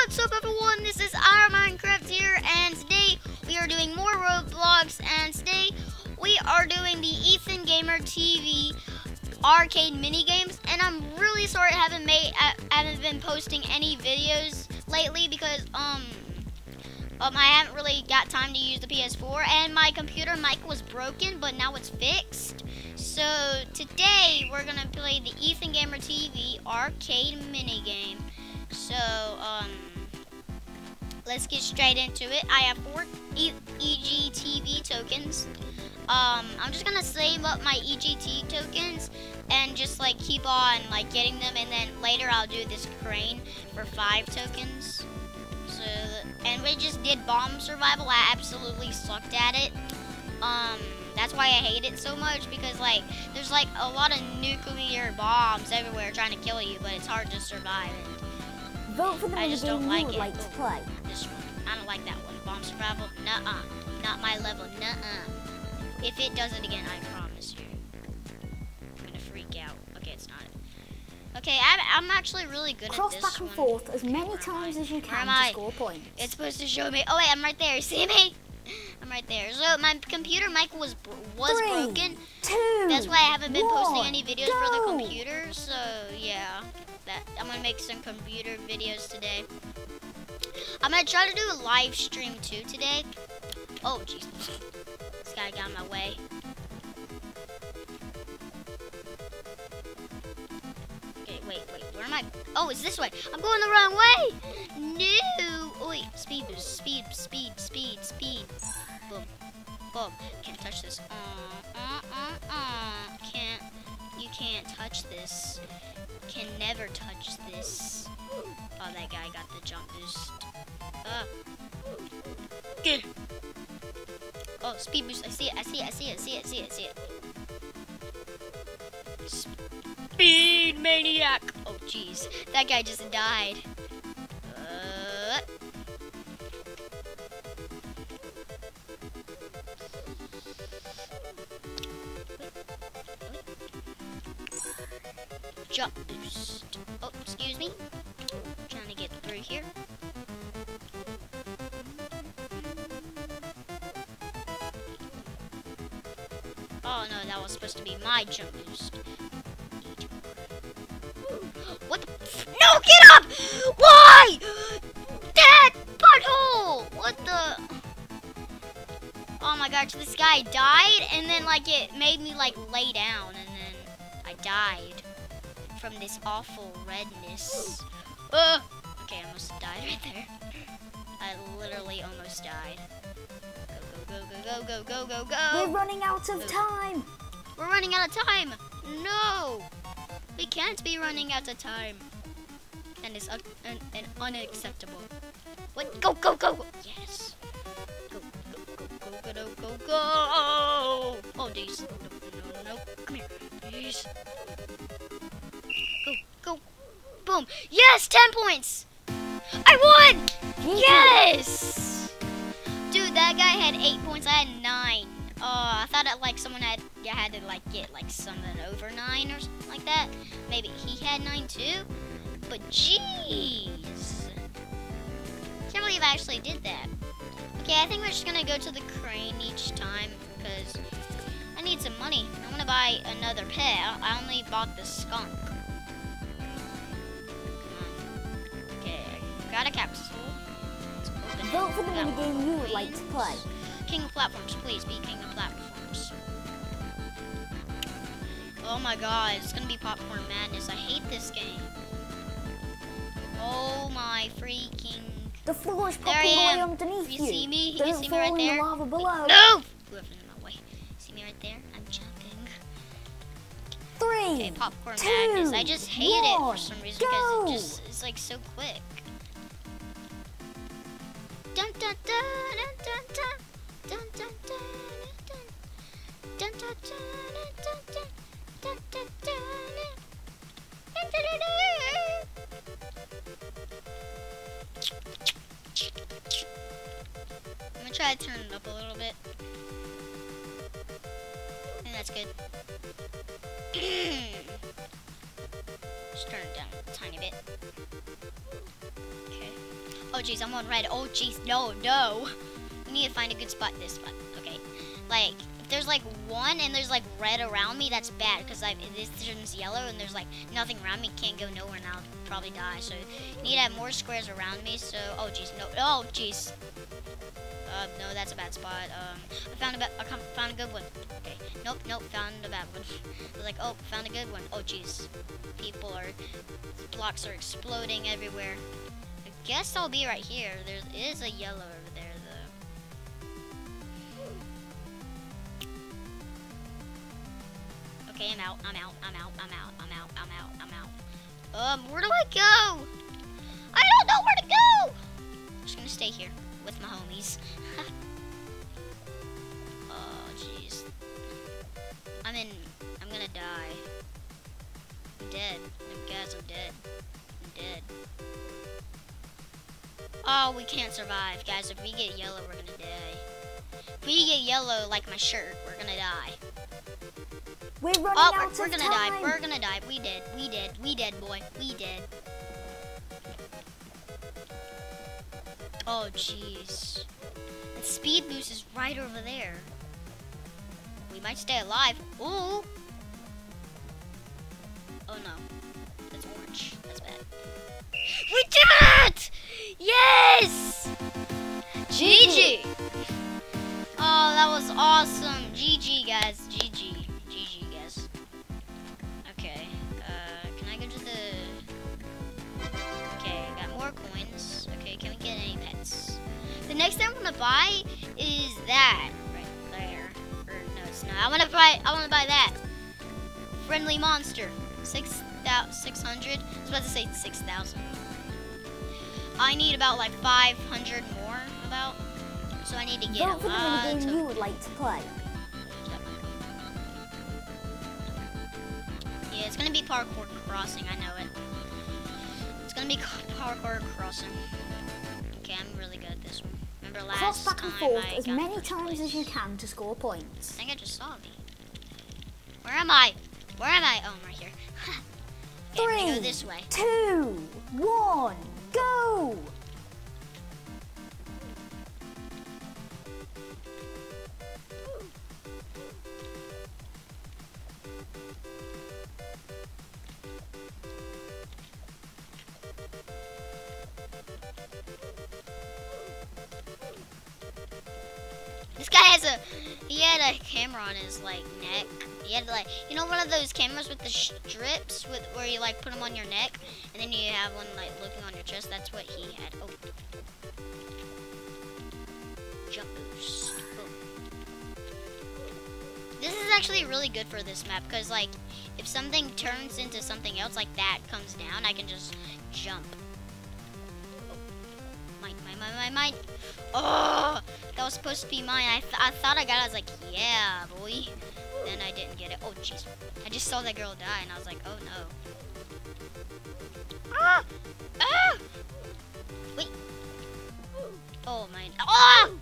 What's up, everyone? This is our Minecraft here, and today we are doing more Roblox, and today we are doing the Ethan Gamer TV arcade minigames. And I'm really sorry I haven't been posting any videos lately because I haven't really got time to use the PS4, and my computer mic was broken, but now it's fixed. So today we're gonna play the Ethan Gamer TV arcade minigame. So let's get straight into it. I have 4 EGTV tokens. I'm just gonna save up my EGT tokens and just like keep on like getting them, and then later I'll do this crane for 5 tokens. So, and we just did bomb survival. I absolutely sucked at it. That's why I hate it so much, because like there's like a lot of nuclear bombs everywhere trying to kill you, but it's hard to survive. Vote for the I just don't like it. Like to play. This one, I don't like that one. Bomb survival, nuh-uh, not my level, nuh-uh. If it does it again, I promise you, I'm gonna freak out. Okay, it's not. Okay, I'm actually really good at this one. Cross back and forth as many times as you can to score points. It's supposed to show me. Oh wait, I'm right there. You see me? I'm right there. So my computer mic was 3, broken. 2, That's why I haven't been 1, posting any videos for the go. computer. So yeah, I'm gonna make some computer videos today. I'm gonna try to do a live stream too today. Oh jeez, this guy got in my way. Okay, wait, where am I? Oh, it's this way. I'm going the wrong way. No. Oh wait, speed boost, speed. Boom, boom. Can't touch this. You can't touch this. Can never touch this. Oh, that guy got the jump boost. Okay. Oh, speed boost. I see it. Speed maniac. Oh, jeez. That guy just died. Jump boost. Oh, excuse me. Trying to get through here. Oh no, that was supposed to be my jump boost. What the? No, get up! Why? That butthole! What the? Oh my gosh, this guy died, and then like it made me like lay down, and then I died from this awful redness. Okay, I almost died right there. I literally almost died. Go. We're running out of time. We're running out of time. No, we can't be running out of time. And it's unacceptable. What? Go. Yes. Go. Oh, jeez. No. Come here. Jeez. Go. Boom. Yes, 10 points. I won. Yes. Dude, that guy had 8 points. I had 9. I thought it like someone had to like get like something over 9 or something like that. Maybe he had 9 too. But jeez, can't believe I actually did that. Okay, I think we're just gonna go to the crane each time because I need some money. I want to buy another pet. I only bought the skunk. Okay, got a capsule. Vote for the minigame you would like to play. King of platforms, please be king of platforms. Oh my god, it's gonna be popcorn madness. I hate this game. Oh my freaking. The floor is There I popping away am. underneath You see me? Don't You see me fall right in there? the lava below. No! Whoever's in my way. See me right there? I'm jumping. 3, Okay, popcorn 2, madness. I just hate it for 1, some reason go. because it's like so quick. Dun dun dun dun dun dun dun dun dun dun dun dun dun dun. I'm gonna try to turn it up a little bit. I think that's good. Just turn it down a tiny bit. Okay. Oh jeez, I'm on red. Oh jeez, no, no. We need to find a good spot. This spot, okay. Like, if there's like one and there's like red around me, that's bad because this turns yellow and there's like nothing around me. Can't go nowhere and I'll probably die. So you need to have more squares around me. So, oh jeez, no, oh jeez. No, that's a bad spot. I found a good one. Okay, nope, found a bad one. I was like, oh, found a good one. Oh jeez, blocks are exploding everywhere. I guess I'll be right here. There is a yellow over there, though. Okay, I'm out. Where do I go? I don't know where to go. I'm just gonna stay here with my homies. Oh, jeez. I'm gonna die. I'm dead. Guys, I'm dead. Oh, we can't survive. Guys, if we get yellow, we're gonna die. If we get yellow, like my shirt, we're gonna die. We're running out of we're gonna time. die. We're gonna die. We dead, boy. We dead. Oh, jeez. The speed boost is right over there. We might stay alive. Ooh. Oh, no. That's orange. That's bad. We did it! Yes! GG. Oh, that was awesome. GG, guys. GG, guys. Okay. Can I go to the... Okay, I got more coins. Okay, can we get any pets? The next thing I'm gonna buy is that right there. Or no, it's not. I wanna buy that. Friendly monster. 600. I was about to say 6,000. I need about like 500 more about. So I need to get Vote for the minigame you would like to play. Yeah, it's gonna be parkour crossing. I know it. It's gonna be parkour crossing. Okay, I'm really good at this one. Remember last Cross back and time forth I as got many first times place? as you can to score points. I think I just saw me. Where am I? Oh, I'm right here. Okay, I'm gonna go this way. 2, 1, go! This guy he had a camera on his like neck. He had like, you know, one of those cameras with the strips where you like put them on your neck, and then you have one like looking on your chest. That's what he had. Oh, jump boost. Boom. This is actually really good for this map because like if something turns into something else like that comes down, I can just jump. Mine. Oh, that was supposed to be mine. I thought I got it. I was like, yeah, boy. Then I didn't get it. Oh, jeez. I just saw that girl die, and I was like, oh, no. Ah! Ah! Wait. Oh, my. Oh!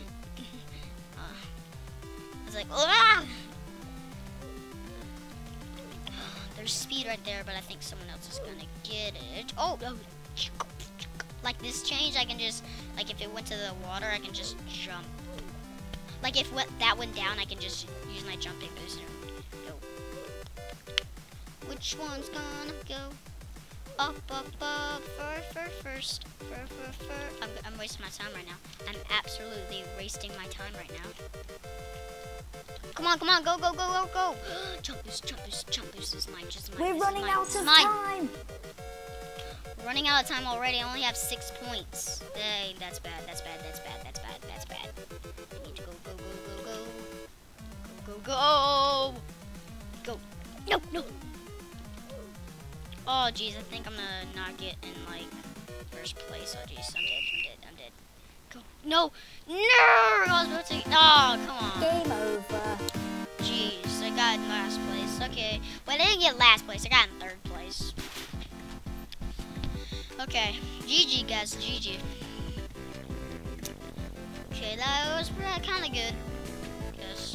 I was like, ah! There's speed right there, but I think someone else is going to get it. Oh, no. Like this change, I can just, like if it went to the water, I can just jump. Like if that went down, I can just use my jumping booster. Go. Which one's gonna go? Up, first. I'm wasting my time right now. I'm absolutely wasting my time right now. Come on, go. Jump boost is mine, just mine. We're running out of time. Running out of time already. I only have 6 points. Dang, that's bad. I need to go. Go. No. Oh, jeez. I think I'm gonna not get in, like, first place. Oh, jeez. I'm dead. Go. No. I was about to. Oh, come on. Game over. Jeez. I got in last place. Okay. Well, I didn't get last place. I got in third place. Okay, GG guys, GG. Okay, that was kind of good. Yes.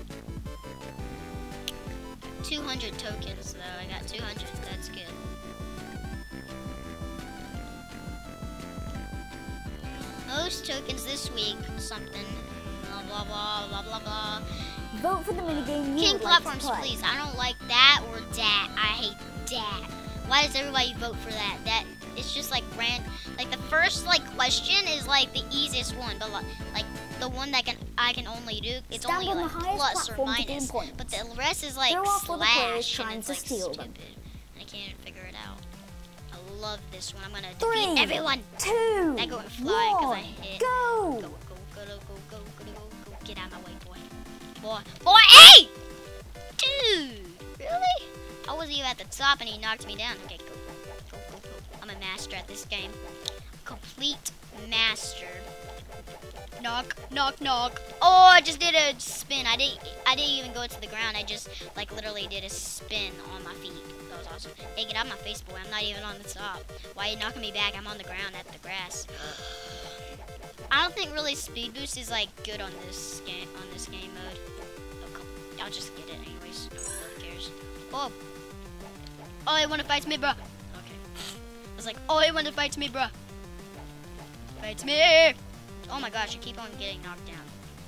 200 tokens though. I got 200. That's good. most tokens this week. Something. Blah blah blah blah blah blah. Vote for the minigame you King would like to platforms, play. please. I don't like that or that. I hate that. Why does everybody vote for that? That it's just like like the first like question is like the easiest one, but like the one that I can only do, it's Stand only on the like highest plus or platform to gain minus. points. But the rest is like Throw off all the players slash, trying and it's to like steal them. stupid. And I can't figure it out. I love this one. I'm gonna 3, defeat everyone. 2, I go and fly because I 1, hit. go! Go. Get out of my way, boy. Boy, hey! Dude, really? I wasn't even at the top and he knocked me down. Okay, go. I'm a master at this game. Complete master. Knock. Oh, I just did a spin. I didn't even go to the ground. I just like literally did a spin on my feet. That was awesome. Hey, get out of my face, boy. I'm not even on the top. Why are you knocking me back? I'm on the ground at the grass. I don't think really speed boost is like good on this game mode. Oh, I'll just get it anyways. No one really cares. Oh, he wanna fight me, bro. Okay. I was like, oh, he wanna fight me, bro. Fight me. Oh my gosh, I keep on getting knocked down.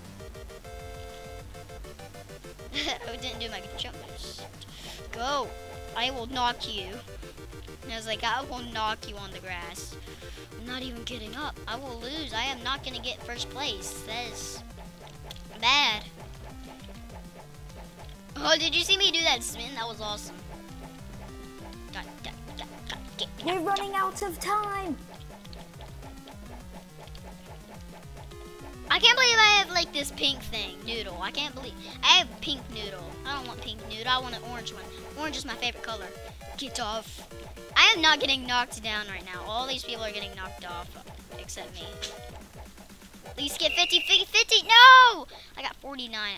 I didn't do my jump boost. Go. I will knock you. And I was like, I will knock you on the grass. I'm not even getting up. I will lose. I am not going to get first place. That is bad. Oh, did you see me do that spin? That was awesome. We're running out of time. I can't believe I have like this pink thing, noodle. I can't believe I have pink noodle. I don't want pink noodle. I want an orange one. Orange is my favorite color. Get off. I am not getting knocked down right now. All these people are getting knocked off, except me. At least get 50. No! I got 49.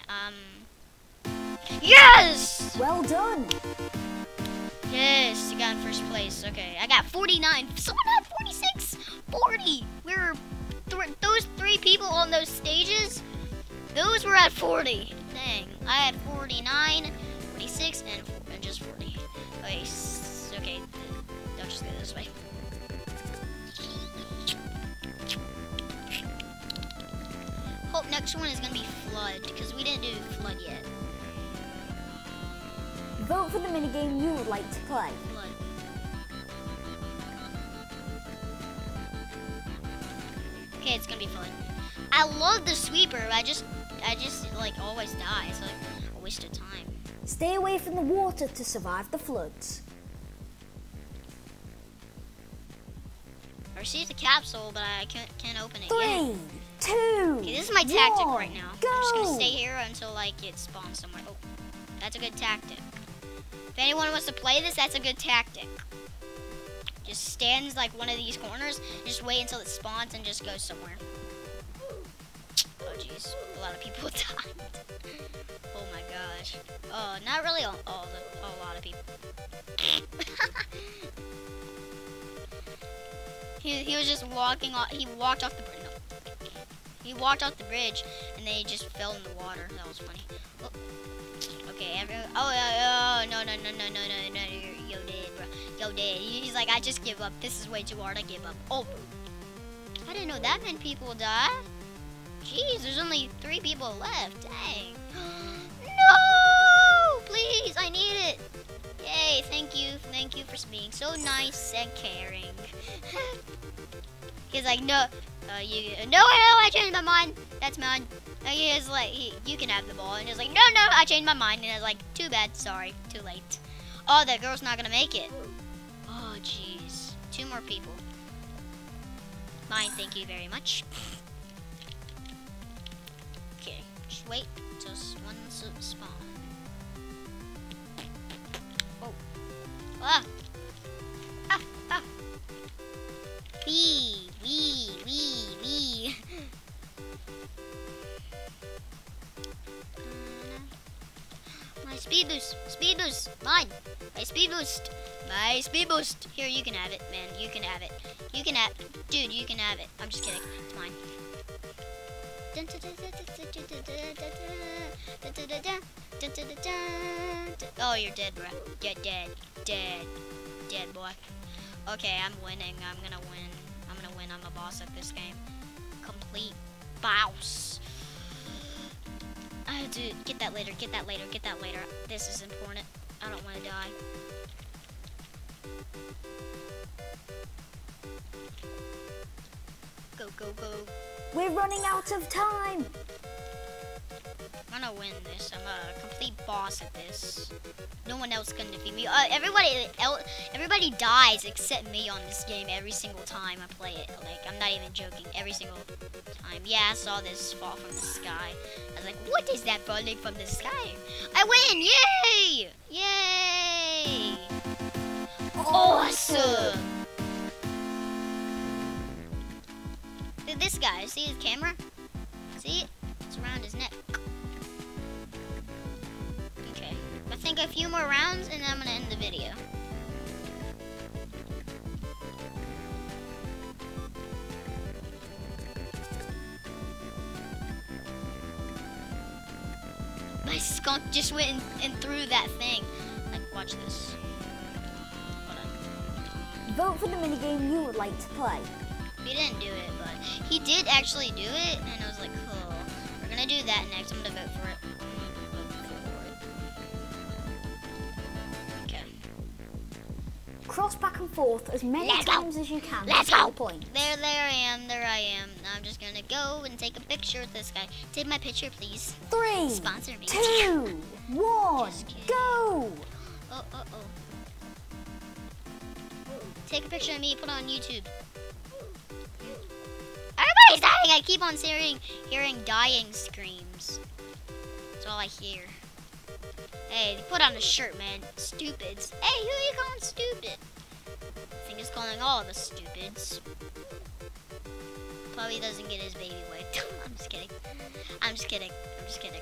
Yes! Well done. Yes, you got in first place. Okay, I got 49. Someone had 46. 40. We were those 3 people on those stages. Those were at 40. Dang, I had 49, 46, and just 40. Okay, I'll just go this way. Hope next one is gonna be flood because we didn't do flood yet. Vote for the minigame you would like to play. Flood. Okay, it's gonna be flood. I love the sweeper, but I just like always die. It's like a waste of time. Stay away from the water to survive the floods. I received a capsule, but I can't open it 3, yet. 2, Okay, this is my tactic 1, right now. Go. I'm just gonna stay here until like it spawns somewhere. Oh, that's a good tactic. If anyone wants to play this, that's a good tactic. Just stands like one of these corners, just wait until it spawns and just goes somewhere. Oh jeez, a lot of people died. Oh my gosh. Not really a lot of people. He was just walking off. He walked off the bridge. No. He walked off the bridge and then he just fell in the water. That was funny. Oh. Okay, everyone. Oh no, you're dead, bro. Yo, dead. He's like, I just give up. This is way too hard. I give up. Oh, I didn't know that many people died. Jeez, there's only 3 people left. Dang. No, please, I need it. Yay, thank you for being so nice and caring. He's like, no, I changed my mind. That's mine. He is like, you can have the ball, and he's like, no, I changed my mind, and I was like, too bad, sorry, too late. Oh, that girl's not gonna make it. Oh, jeez, 2 more people. Mine, thank you very much. Okay, just wait until one spawn. Oh. Ah. Wee. My speed boost, mine. My speed boost. Here, you can have it, man. You can have it. Dude, you can have it. I'm just kidding. It's mine. Oh, you're dead, bro. You're dead, boy. Okay, I'm winning. I'm gonna win. I'm a boss at this game. complete boss. I have to get that later, get that later, get that later. This is important. I don't want to die. Go, go, go. We're running out of time. I'm gonna win this. I'm a complete boss at this. No one else can defeat me. Everybody dies except me on this game every single time I play it. Like, I'm not even joking. Every single time. Yeah, I saw this fall from the sky. I was like, what is that falling from the sky? I win! Yay! Yay! Awesome! Dude, this guy, see his camera? See it? It's around his neck. Okay, I think a few more rounds and then I'm gonna end the video. My skunk just went and threw that thing. Like, watch this. Hold on. Vote for the minigame you would like to play. He didn't do it, but he did actually do it, and I was like, cool. We're gonna do that next. I'm gonna vote for it. Okay. Cross back and forth as many times as you can. Let's to go. the point. There I am. There I am. I'm just gonna go and take a picture with this guy. Take my picture, please. 3, Sponsor me. 2, 1, Just kidding. go! Oh. Take a picture of me. Put it on YouTube. Everybody's dying. I keep on hearing dying screams. That's all I hear. Hey, put on a shirt, man. Stupids. Hey, who are you calling stupid? I think it's calling all of us stupids. Probably doesn't get his baby wet. I'm just kidding. I'm just kidding. I'm just kidding.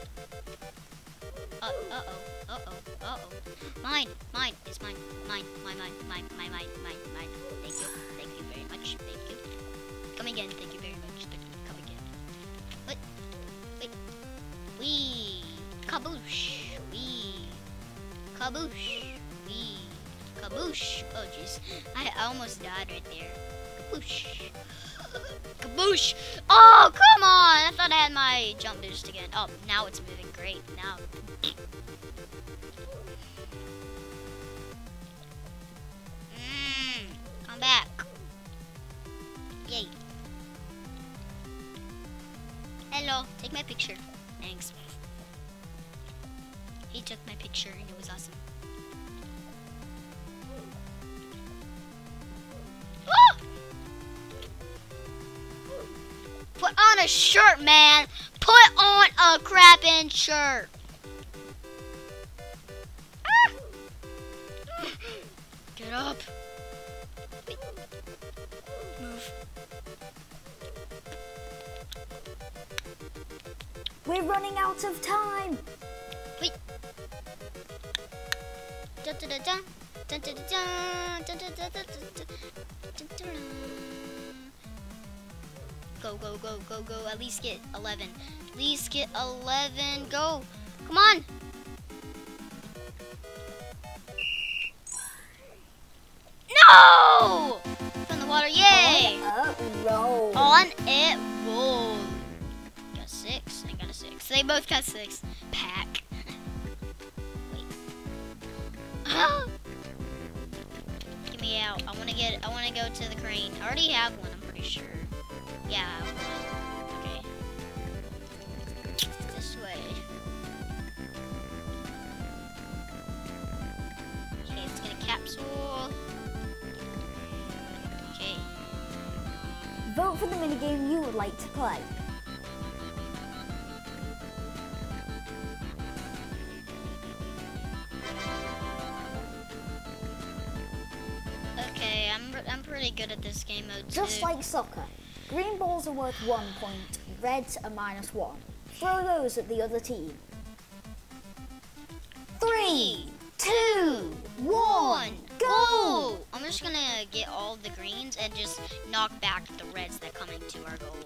Uh-oh. Mine. It's mine. Mine. Thank you very much. Thank you. Come again. Thank you very much. Come again. Wait. Wee. Kaboosh. Wee. Kaboosh. Wee. Kaboosh. Oh, jeez. I almost died right there. Kaboosh. Kaboosh. Oh, come on. I thought I had my jump boost again. Oh, now it's moving great. Now. Come back. Yay. Hello. Take my picture. Thanks. He took my picture and it was awesome. Ah! Put on a shirt, man. Put on a crappin' shirt. Ah! Get up. Wait. Move. We're running out of time. Wait. Dun, dun, dun, dun. Dun, dun, dun, dun. Dun, dun, dun, dun, dun, dun, dun, dun. Go. At least get 11. At least get 11. Go. Come on. No! From the water. Yay. Roll. On it roll. Got 6. I got a 6. They both got 6. Pack. Wait. Get me out. I wanna go to the crane. I already have one, I'm pretty sure. Yeah, I have one. Okay. This way. Okay, let's get a capsule. Okay. Vote for the minigame you would like to play. Okay, I'm pretty good at this game mode too. Just like soccer, green balls are worth 1 point, reds are -1. Throw those at the other team. 3, 2, 1, go! I'm just gonna get all the greens and just knock back the reds that come into our goal.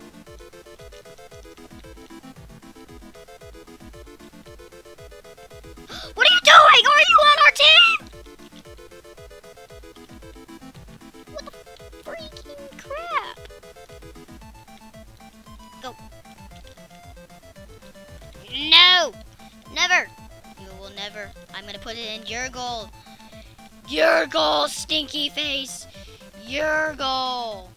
What are you doing? Are you on our team? What the freaking crap? No! Never! You will never. I'm gonna put it in your goal. Your goal, stinky face! Your goal!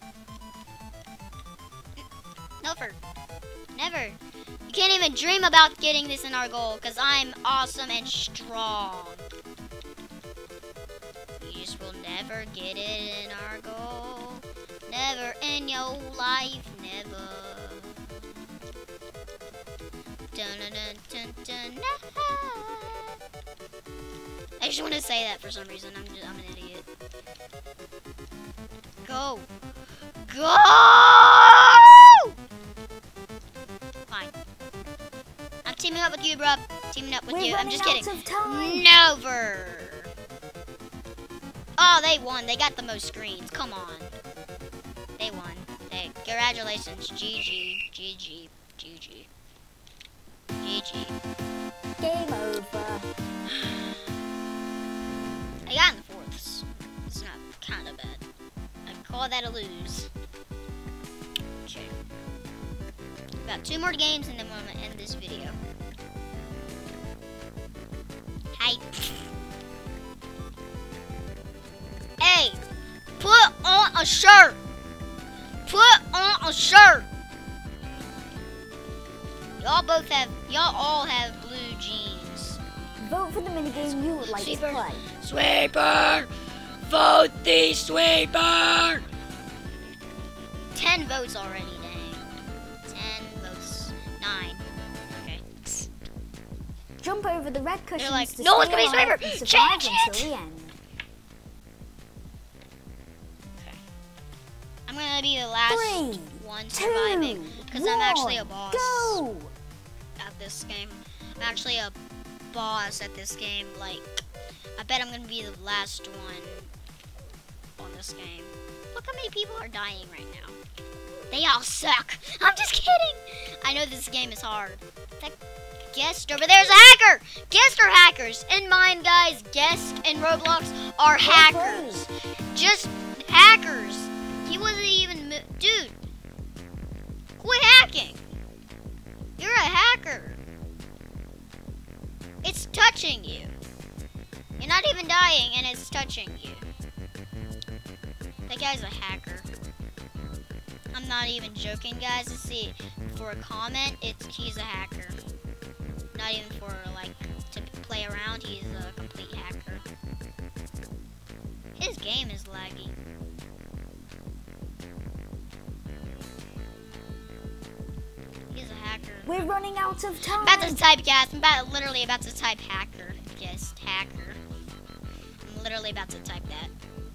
Never. Never. You can't even dream about getting this in our goal, because I'm awesome and strong. You just will never get it in our goal. Never in your life, never. Dun, dun, dun, dun, dun, I just want to say that for some reason. I'm an idiot. Go. Go! Fine. I'm teaming up with you, bro. Teaming up with you. I'm just kidding. Never. Oh, they won. They got the most screens. Come on. They won. Hey, congratulations. GG. GG. GG. GG. Game over. I got in the fourths. It's not kind of bad. I'd call that a lose. Okay. Got 2 more games and then we're gonna end this video. Hi. Hey, put on a shirt. Put on a shirt. Y'all all have blue jeans. Vote for the minigame you would like to play. Sweeper! Vote the sweeper! 10 votes already, dang. 10 votes. 9. Okay. Jump over the red cushions like, to no one's stay gonna be alive sweeper! and survive Change until the end. Okay. I'm gonna be the last 3, one 2, surviving because I'm actually a boss Go! at this game. I'm actually a boss at this game. Like, I bet I'm gonna be the last one on this game. Look how many people are dying right now. They all suck. I'm just kidding. I know this game is hard. That guest over there's a hacker. Guests are hackers. In mine, guys, guests in Roblox are hackers. Just hackers. He wasn't even, dude. Quit hacking. You're a hacker. It's touching you. You're not even dying and it's touching you. That guy's a hacker. I'm not even joking, guys. To see for a comment, he's a hacker. Not even for like to play around, he's a complete hacker. His game is laggy. He's a hacker. We're running out of time. I'm about to type, guys. I'm literally about to type hacker. Yes, hacker. I'm literally about to type that.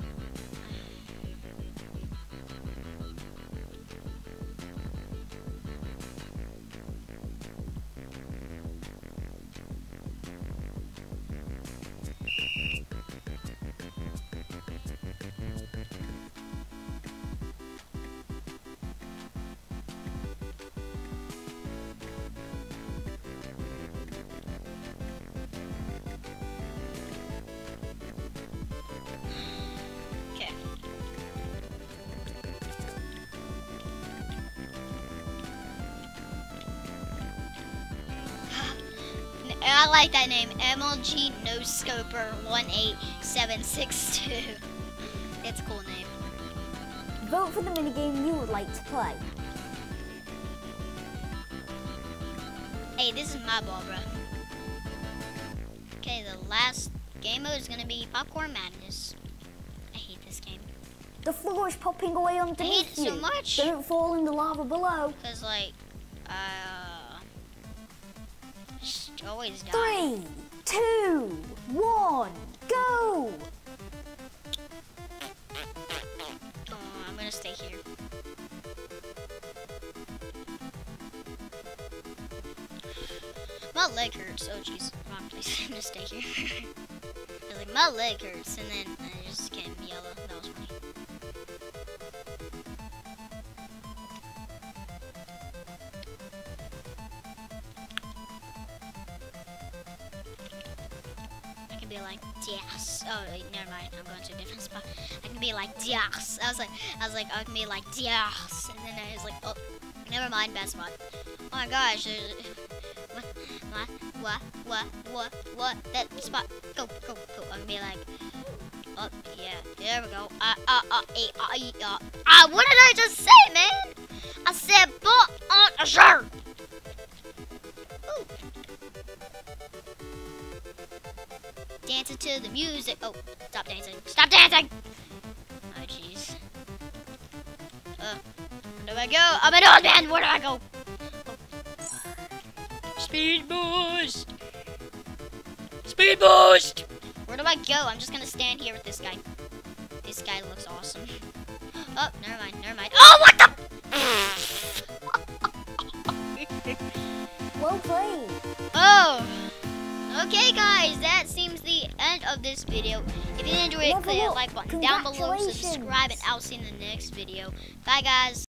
Okay. I like that name, MLG No Scoper 18762. It's a cool name. Vote for the minigame you would like to play. Hey, this is my ball, bro. Okay, the last game mode is gonna be Popcorn Madness. I hate this game. The floor is popping away underneath I hate it you. so much. Don't fall in the lava below. Cause like, just always die. 3, 2, 1, go! Oh, I'm gonna stay here. My leg hurts. Oh jeez, wrong place. I'm gonna stay here. I was like, my leg hurts, and then I just came yellow. That was funny. I can be like, yes. Oh, wait, never mind. I'm going to a different spot. I can be like, yes. I was like, I can be like, yes. And then I was like, oh, never mind, bad spot. Oh my gosh. What? That spot. Go. I'm gonna be like, oh yeah, there we go. What did I just say, man? I said, but on a shirt. Dancing to the music. Oh, stop dancing. Stop dancing. Oh, jeez. Where do I go? I'm an old man. Where do I go? Speed boost. Speed boost. Where do I go? I'm just gonna stand here with this guy. This guy looks awesome. Oh, never mind. Oh, what the? Well played. Oh. Okay, guys, that seems the end of this video. If you enjoyed it, click the like button down below, subscribe, and I'll see you in the next video. Bye, guys.